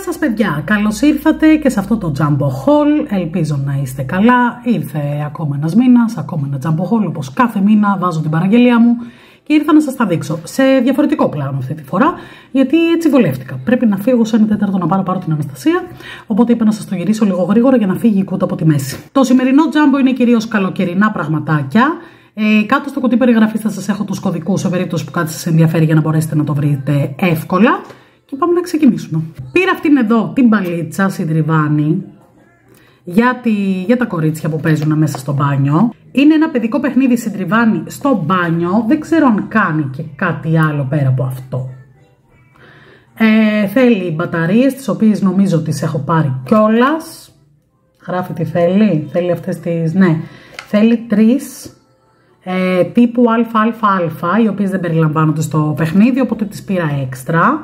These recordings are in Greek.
σας παιδιά, καλώς ήρθατε και σε αυτό το Jumbo Haul. Ελπίζω να είστε καλά. Ήρθε ακόμα ένας μήνας, ακόμα ένα Jumbo Haul, όπως κάθε μήνα βάζω την παραγγελία μου και ήρθα να σας τα δείξω σε διαφορετικό πλάνο αυτή τη φορά, γιατί έτσι βολεύτηκα. Πρέπει να φύγω σε 1/4 να πάρω την Αναστασία, οπότε είπα να σας το γυρίσω λίγο γρήγορα για να φύγει η κούτα από τη μέση. Το σημερινό Jumbo είναι κυρίως καλοκαιρινά πραγματάκια. Κάτω στο κουτί περιγραφής θα σας έχω τους κωδικούς σε περίπτωση που κάτι σας ενδιαφέρει για να μπορέσετε να το βρείτε εύκολα. Και πάμε να ξεκινήσουμε. Πήρα αυτήν εδώ την μπαλίτσα συντριβάνι για τα κορίτσια που παίζουν μέσα στο μπάνιο. Είναι ένα παιδικό παιχνίδι συντριβάνι στο μπάνιο. Δεν ξέρω αν κάνει και κάτι άλλο πέρα από αυτό. Θέλει μπαταρίες, τις οποίες νομίζω τις έχω πάρει κιόλας. Γράφει τι θέλει. Θέλει αυτές τις... ναι. Θέλει 3 τύπου ΑΑΑ, οι οποίες δεν περιλαμβάνονται στο παιχνίδι, οπότε τις πήρα έξτρα.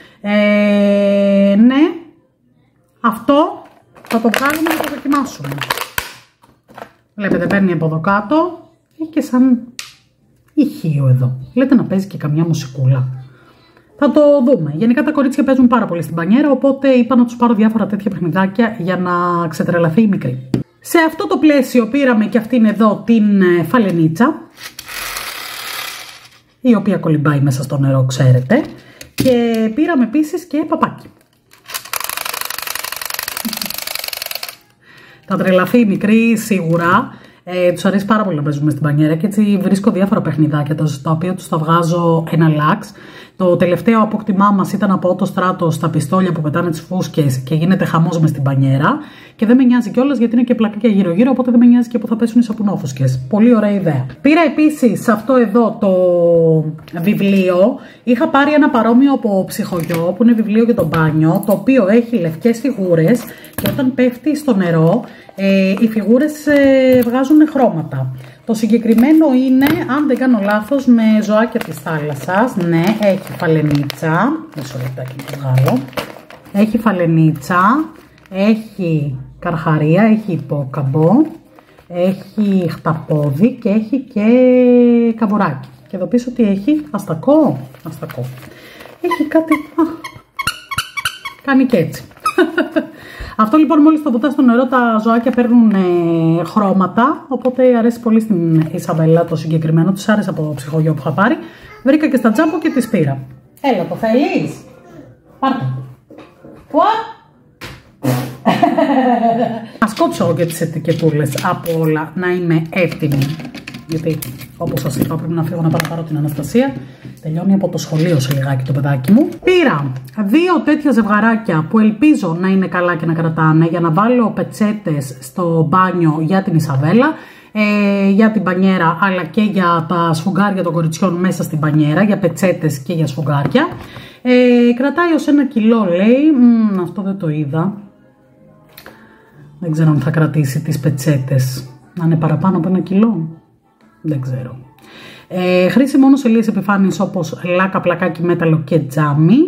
Ναι, αυτό θα το βγάλουμε και το δοκιμάσουμε. Βλέπετε, παίρνει από εδώ κάτω. Έχει και σαν ηχείο εδώ. Λέτε να παίζει και καμιά μουσικούλα. Θα το δούμε. Γενικά τα κορίτσια παίζουν πάρα πολύ στην μπανιέρα, οπότε είπα να τους πάρω διάφορα τέτοια παιχνιδάκια για να ξετρελαθεί η μικρή. Σε αυτό το πλαίσιο πήραμε και αυτήν εδώ την φαλενίτσα, η οποία κολυμπάει μέσα στο νερό, ξέρετε. Και πήραμε επίσης και παπάκι. Θα τρελαθεί η μικρή σίγουρα. Τους αρέσει πάρα πολύ να παίζουμε στην μπανιέρα και έτσι βρίσκω διάφορα παιχνιδάκια τα οποία τους τα βγάζω ένα λάξ. Το τελευταίο απόκτημά μας ήταν από το στράτο στα πιστόλια που πετάνε τις φούσκες και γίνεται χαμός μες στην μπανιέρα. Και δεν με νοιάζει κιόλας γιατί είναι και πλακάκια γύρω-γύρω, οπότε δεν με νοιάζει και που θα πέσουν οι σαπουνόφουσκες. Πολύ ωραία ιδέα. Πήρα επίσης αυτό εδώ το βιβλίο. Είχα πάρει ένα παρόμοιο από ψυχογειό που είναι βιβλίο για το μπάνιο, το οποίο έχει λευκές φιγούρες και όταν πέφτει στο νερό οι φιγούρες βγάζουν χρώματα. Το συγκεκριμένο είναι, αν δεν κάνω λάθος, με ζωάκια της θάλασσας. Ναι, έχει φαλενίτσα. Μισό λεπτάκι να το βγάλω. Έχει φαλενίτσα, έχει καρχαρία, έχει υπόκαμπο, έχει χταπόδι και έχει και καμπουράκι. Και εδώ πίσω τι έχει, αστακό. Έχει κάτι, κάνει και έτσι. Αυτό λοιπόν μόλις το βουτά στο νερό τα ζωάκια παίρνουν χρώματα, οπότε αρέσει πολύ στην Ισαβέλα το συγκεκριμένο, τους άρεσε από το ψυχογειό που είχα πάρει. Βρήκα και στα Jumbo και τις πήρα. Έλα, το θέλεις? Πάρτε. What? Ας κόψω και τις ετικετούλες από όλα να είμαι έτοιμη. Γιατί όπως σας είπα πρέπει να φύγω να πάρω την Αναστασία. Τελειώνει από το σχολείο σε λιγάκι το παιδάκι μου. Πήρα 2 τέτοια ζευγαράκια που ελπίζω να είναι καλά και να κρατάνε για να βάλω πετσέτες στο μπάνιο για την Ισαβέλα, για την μπανιέρα αλλά και για τα σφουγγάρια των κοριτσιών μέσα στην μπανιέρα, για πετσέτες και για σφουγγάρια. Κρατάει ως 1 κιλό λέει, αυτό δεν το είδα. Δεν ξέρω αν θα κρατήσει τις πετσέτες, να είναι παραπάνω από 1 κιλό. Δεν ξέρω. Χρήση μόνο σε λίγες επιφάνειες όπως λάκα, πλακάκι, μέταλλο και τζάμι.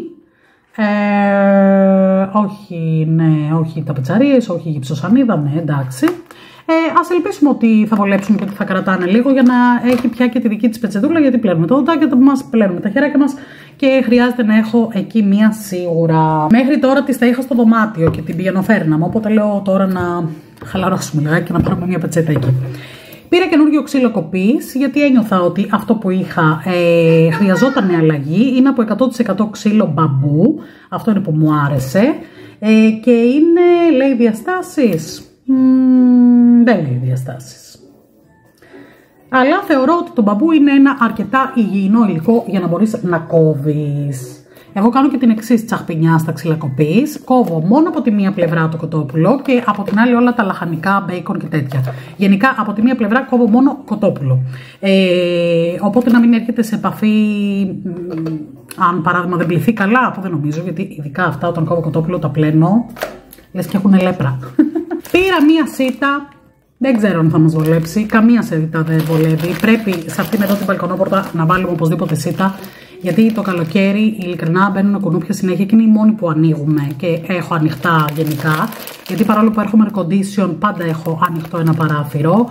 Όχι τα πετσαρίες, όχι γυψοσανίδα, ναι εντάξει. Ας ελπίσουμε ότι θα βολέψουν και ότι θα κρατάνε λίγο για να έχει πια και τη δική της πετσετούλα, γιατί πλένουμε τα δοντάκια μας, πλένουμε τα χεράκια μας και χρειάζεται να έχω εκεί μία σίγουρα. Μέχρι τώρα της τα είχα στο δωμάτιο και την πηγαίνω-φέρναμε, οπότε λέω τώρα να χαλαρώσουμε λιγάκι και να πάρουμε μία πετσέτα εκεί. Πήρα καινούργιο ξύλο κοπής, γιατί ένιωθα ότι αυτό που είχα χρειαζόταν αλλαγή. Είναι από 100% ξύλο μπαμπού, αυτό είναι που μου άρεσε. Και είναι, λέει, διαστάσεις. Δεν λέει διαστάσεις. Αλλά θεωρώ ότι το μπαμπού είναι ένα αρκετά υγιεινό υλικό για να μπορείς να κόβεις. Εγώ κάνω και την εξής τσαχπινιά στα ξυλακοπής. Κόβω μόνο από τη μία πλευρά το κοτόπουλο και από την άλλη όλα τα λαχανικά, μπέικον και τέτοια. Γενικά από τη μία πλευρά κόβω μόνο κοτόπουλο. Οπότε να μην έρχεται σε επαφή, αν παράδειγμα δεν πληθεί καλά, που δεν νομίζω, γιατί ειδικά αυτά όταν κόβω κοτόπουλο τα πλένω, λες και έχουν λέπρα. Πήρα μία σίτα. Δεν ξέρω αν θα μας βολέψει. Καμία σίτα δεν βολεύει. Πρέπει σε αυτήν εδώ την μπαλκονόπορτα να βάλουμε οπωσδήποτε σίτα. Γιατί το καλοκαίρι ειλικρινά μπαίνουν κουνούπια συνέχεια και είναι οι μόνοι που ανοίγουμε και έχω ανοιχτά γενικά. Γιατί παρόλο που έρχομαι air condition, πάντα έχω ανοιχτό ένα παράθυρο.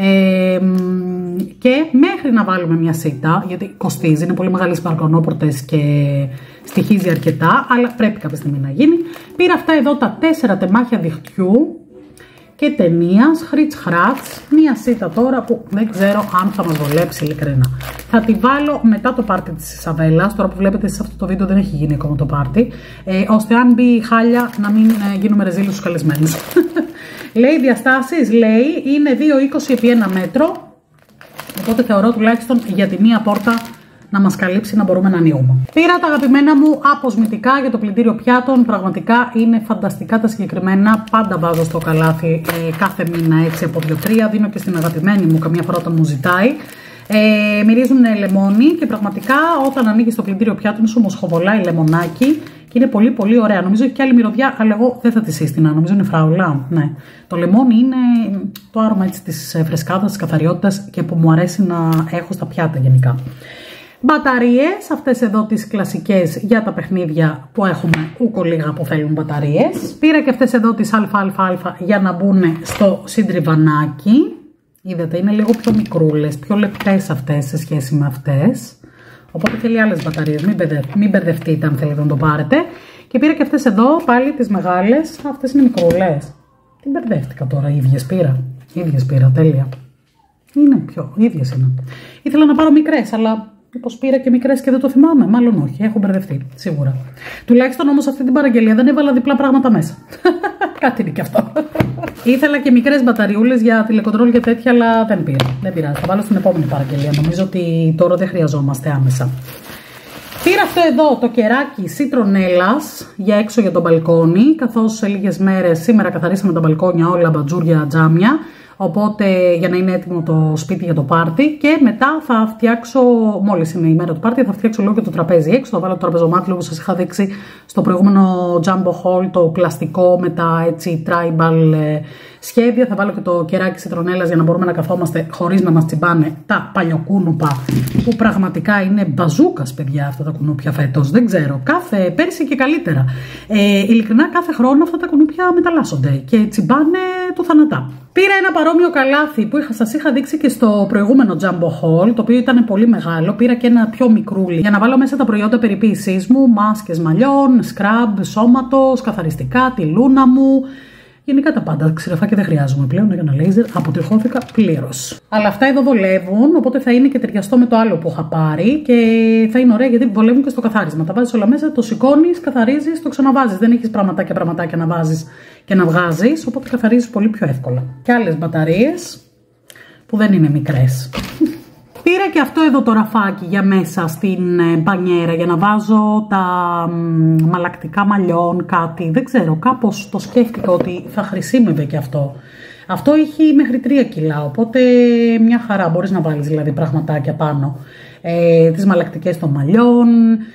Και μέχρι να βάλουμε μια σίτα, γιατί κοστίζει, είναι πολύ μεγάλες μπαλκονόπορτες και στοιχίζει αρκετά, αλλά πρέπει κάποια στιγμή να γίνει. Πήρα αυτά εδώ τα 4 τεμάχια δικτυού και ταινίας, χράτς, μία σίτα τώρα που δεν ξέρω αν θα μας βολέψει ειλικρινά. Θα τη βάλω μετά το πάρτι της Ισαβέλας, τώρα που βλέπετε σε αυτό το βίντεο δεν έχει γίνει ακόμα το πάρτι, ώστε αν μπει χάλια να μην γίνουμε ρεζίλους στους καλεσμένους. Λέει διαστάσεις, λέει είναι 2,20 επί 1 μέτρο, οπότε θεωρώ τουλάχιστον για τη μία πόρτα να μας καλύψει να μπορούμε να ανοίγουμε. Πήρα τα αγαπημένα μου αποσμητικά για το πλυντήριο πιάτων. Πραγματικά είναι φανταστικά τα συγκεκριμένα. Πάντα βάζω στο καλάθι κάθε μήνα έτσι από 2-3. Δίνω και στην αγαπημένη μου καμιά φορά όταν μου ζητάει. Μυρίζουν λεμόνι και πραγματικά όταν ανοίγεις το πλυντήριο πιάτων σου μοσχοβολάει λεμονάκι και είναι πολύ πολύ ωραία. Νομίζω έχει και άλλη μυρωδιά, αλλά εγώ δεν θα τη σύστηνα. Νομίζω είναι φράουλα. Ναι. Το λεμόνι είναι το άρωμα έτσι της φρεσκάδας, της καθαριότητας και που μου αρέσει να έχω στα πιάτα γενικά. Μπαταρίες, αυτές εδώ τις κλασικές για τα παιχνίδια που έχουμε ούκο λίγα που θέλουν μπαταρίες. Πήρα και αυτές εδώ τις ΑΑΑ για να μπουν στο συντριβανάκι. Είδατε, είναι λίγο πιο μικρούλες, πιο λεπτές αυτές σε σχέση με αυτές. Οπότε θέλει άλλες μπαταρίες, μην μπερδευτείτε αν θέλετε να το πάρετε. Και πήρα και αυτές εδώ πάλι τις μεγάλες, αυτές είναι μικρούλες. Τι μπερδεύτηκα τώρα, ίδιες πήρα, τέλεια. Είναι ίδιες είναι. Ήθελα να πάρω μικρές, αλλά μήπως πήρα και μικρές και δεν το θυμάμαι. Μάλλον όχι, έχω μπερδευτεί, σίγουρα. Τουλάχιστον όμως αυτή την παραγγελία δεν έβαλα διπλά πράγματα μέσα. Κάτι είναι και αυτό. Ήθελα και μικρές μπαταριούλες για τηλεκοντρόλ και τέτοια, αλλά δεν πήρα. Δεν πειράζει, θα βάλω στην επόμενη παραγγελία. Νομίζω ότι τώρα δεν χρειαζόμαστε άμεσα. Πήρα αυτό εδώ το κεράκι σιτρονέλας για έξω για το μπαλκόνι, καθώς σε λίγες μέρες σήμερα καθαρίσαμε τα μπαλκόνια όλα μπατζούρια, τζάμια. Οπότε για να είναι έτοιμο το σπίτι για το πάρτι και μετά θα φτιάξω, μόλις είναι η μέρα του πάρτι, θα φτιάξω λίγο και το τραπέζι έξω. Θα βάλω το τραπεζομάτιλο που σας είχα δείξει στο προηγούμενο Jumbo Haul, το πλαστικό με τα έτσι tribal σχέδια. Θα βάλω και το κεράκι σιτρονέλας για να μπορούμε να καθόμαστε χωρίς να μας τσιμπάνε τα παλιοκούνουπα που πραγματικά είναι μπαζούκας παιδιά αυτά τα κουνούπια φέτος. Δεν ξέρω, πέρσι και καλύτερα. Ειλικρινά κάθε χρόνο αυτά τα κουνούπια μεταλλάσσονται και τσιμπάνε του θανατά. Πήρα ένα παρόμοιο καλάθι που σας είχα δείξει και στο προηγούμενο Jumbo Haul, το οποίο ήταν πολύ μεγάλο. Πήρα και ένα πιο μικρούλι για να βάλω μέσα τα προϊόντα περιποίησής μου, μάσκες μαλλιών, σκραμπ, σώματος, καθαριστικά, τη λούνα μου. Γενικά τα πάντα. Ξηροφάκια δεν χρειάζομαι πλέον για ένα λέιζερ. Αποτυχώθηκα πλήρως. Αλλά αυτά εδώ βολεύουν, οπότε θα είναι και ταιριαστό με το άλλο που είχα πάρει και θα είναι ωραία γιατί βολεύουν και στο καθάρισμα. Τα βάζεις όλα μέσα, το σηκώνεις, καθαρίζεις, το ξαναβάζεις. Δεν έχεις πραγματάκια να βάζεις και να βγάζεις, οπότε καθαρίζεις πολύ πιο εύκολα. Και άλλες μπαταρίες που δεν είναι μικρές. Πήρα και αυτό εδώ το ραφάκι για μέσα στην μπανιέρα για να βάζω τα μαλακτικά μαλλιών, κάτι, δεν ξέρω, κάπως το σκέφτηκα ότι θα χρησιμεύε και αυτό. Αυτό έχει μέχρι 3 κιλά, οπότε μια χαρά, μπορείς να βάλεις δηλαδή πραγματάκια πάνω. Τις μαλακτικές των μαλλιών,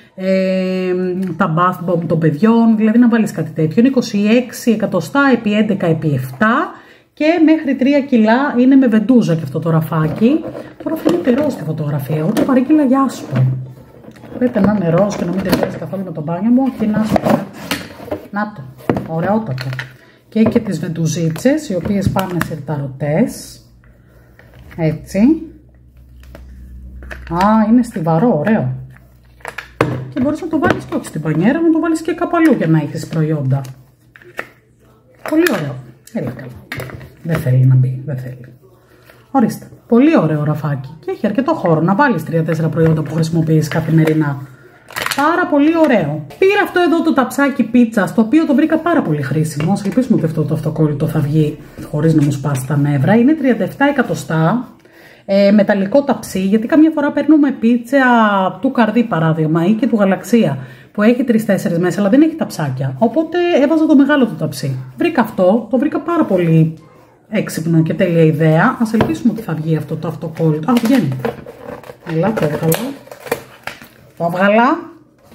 τα bath bomb των παιδιών, δηλαδή να βάλεις κάτι τέτοιο. Είναι 26 εκατοστά επί 11 επί 7. Και μέχρι 3 κιλά είναι με βεντούζα και αυτό το ραφάκι. Τώρα φαίνεται ροζ στη φωτογραφία. Ούτε παρήγγειλα γεια σου. Πρέπει να είναι ροζ και να μην ταιριάζει καθόλου με το μπάνιο μου. Και να σου πω. Να το. Ωραιότατο. Και έχει και τις βεντουζίτσες οι οποίες πάνε σιρταρωτές. Έτσι. Είναι στιβαρό, ωραίο. Και μπορείς να το βάλεις και όχι στην πανιέρα, να το βάλεις και κάπου αλλού για να έχεις προϊόντα. Πολύ ωραίο. Έλα καλά. Δεν θέλει να μπει, δεν θέλει. Ορίστε. Πολύ ωραίο ραφάκι. Και έχει αρκετό χώρο να βάλεις 3-4 προϊόντα που χρησιμοποιείς καθημερινά. Πάρα πολύ ωραίο. Πήρα αυτό εδώ το ταψάκι πίτσας, το οποίο το βρήκα πάρα πολύ χρήσιμο. Ας ελπίσουμε ότι αυτό το αυτοκόλλητο θα βγει χωρίς να μου σπάσει τα νεύρα. Είναι 37 εκατοστά. Μεταλλικό ταψί, γιατί καμιά φορά παίρνουμε πίτσα του Καρδί παράδειγμα ή και του Γαλαξία που έχει 3-4 μέσα αλλά δεν έχει ταψάκια. Οπότε έβαζα το μεγάλο του ταψί. Βρήκα αυτό, το βρήκα πάρα πολύ έξυπνο και τέλεια ιδέα. Ας ελπίσουμε ότι θα βγει αυτό το αυτοκόλλητο. Βγαίνει. Έλα, το έβγαλα. Το έβγαλα.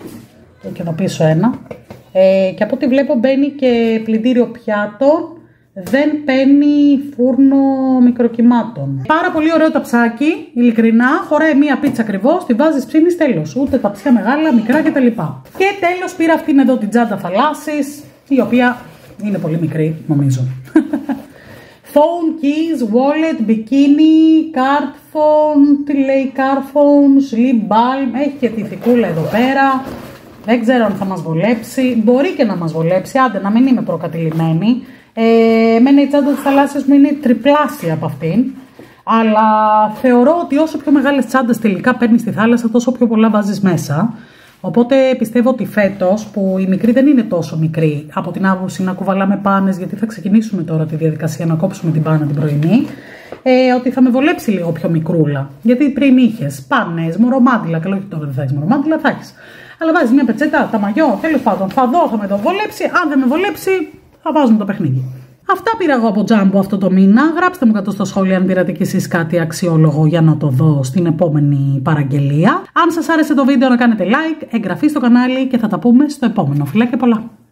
Και εδώ πίσω ένα. Και από ό,τι βλέπω μπαίνει και πλυντήριο πιάτων δεν παίρνει φούρνο μικροκυμάτων. Πάρα πολύ ωραίο ταψάκι, ειλικρινά, χωράει μία πίτσα ακριβώς, τη βάζεις, ψήνεις, τέλος. Ούτε ταψιά μεγάλα, μικρά κτλ. Και τέλος πήρα αυτήν εδώ την τσάντα θαλάσσης, η οποία είναι πολύ μικρή, νομίζω. Phone, keys, wallet, bikini, card phone, τι λέει, car phone, sleep balm, έχει και τη θικούλα εδώ πέρα. Δεν ξέρω αν θα μας βολέψει, μπορεί και να μας βολέψει, άντε να μην είμαι προκατηλημένη. Εμένα η τσάντα της θαλάσσης μου είναι τριπλάσια από αυτήν. Αλλά θεωρώ ότι όσο πιο μεγάλες τσάντες τελικά παίρνεις στη θάλασσα, τόσο πιο πολλά βάζεις μέσα. Οπότε πιστεύω ότι φέτος, που η μικρή δεν είναι τόσο μικρή, από την άποψη να κουβαλάμε πάνες, γιατί θα ξεκινήσουμε τώρα τη διαδικασία να κόψουμε την πάνα την πρωινή, ότι θα με βολέψει λίγο πιο μικρούλα. Γιατί πριν είχες πάνες, μωρομάντιλα, καλά, όχι τώρα δεν θα έχεις μωρομάντιλα, θα έχεις. Αλλά βάζεις μια πετσέτα, τα μαγιό, τέλος πάντων, θα δω, θα με το βολέψει. Αν δεν με βολέψει, θα βάζουμε το παιχνίδι. Αυτά πήρα εγώ από Jumbo αυτό το μήνα. Γράψτε μου κάτω στο σχόλιο αν πήρατε κι εσείς κάτι αξιόλογο για να το δω στην επόμενη παραγγελία. Αν σας άρεσε το βίντεο να κάνετε like, εγγραφή στο κανάλι και θα τα πούμε στο επόμενο. Φιλάκια πολλά!